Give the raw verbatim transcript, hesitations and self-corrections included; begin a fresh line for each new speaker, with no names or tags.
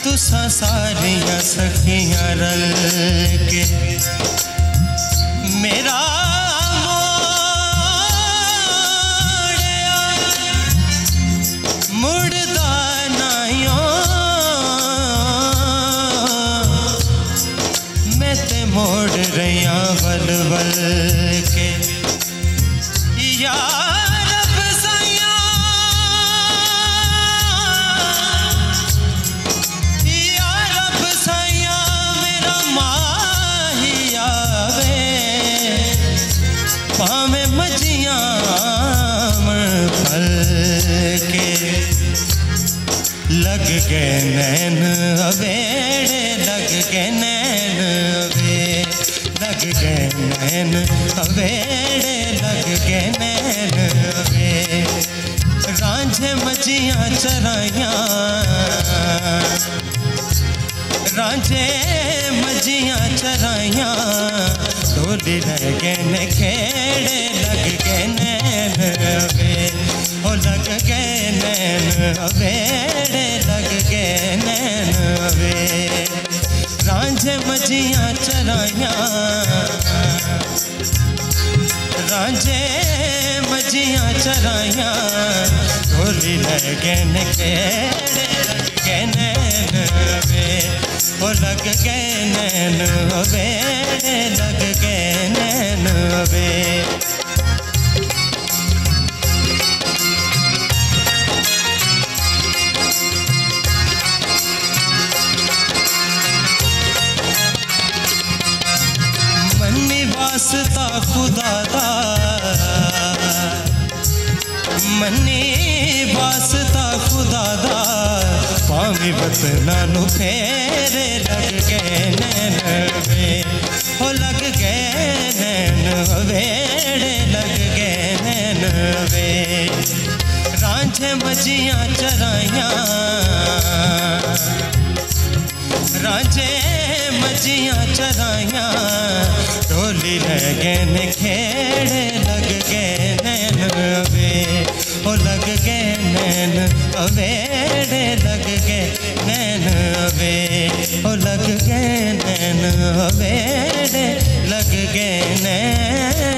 तुसा सारियां सखियां रल के मेरा मोड़िया मुड़दा नायो मैं ते मोड़ रहा वल वल के यार लग गए नैन अवेड़े लग गए नैन अवे लग गए नैन अवेड़े लग गए नैन अवे रांझे मजियां चराइयां रांझे मजियां चराइयां डोली रह गए न खेड़े लग गए नैन अवे ओ लग गए नैन अवेड़े लग गए नैन अवे रांझे मजियां चराइयां रांझे मजियां चराइयां डोली लग गए न खेड़े लग गए नैन अवे ओ लग गए नैन अवेड़े लग गए नैन अवे वास्ता खुदा दा मन्नी वास्ता खुदा दा पावी वतना नु फेरे लग गए नैन वे हो लग गए नैन वेड़े लग गए नैन वे रांझे मजियां चराइयां रांझे मजियां चराइयां डोली लग गए न खेड़े लग गए नैन अवे ओ लग गए नैन अवेड़े लग गए नैन अवे ओ लग गए नैन अवेड़े लग गए नैन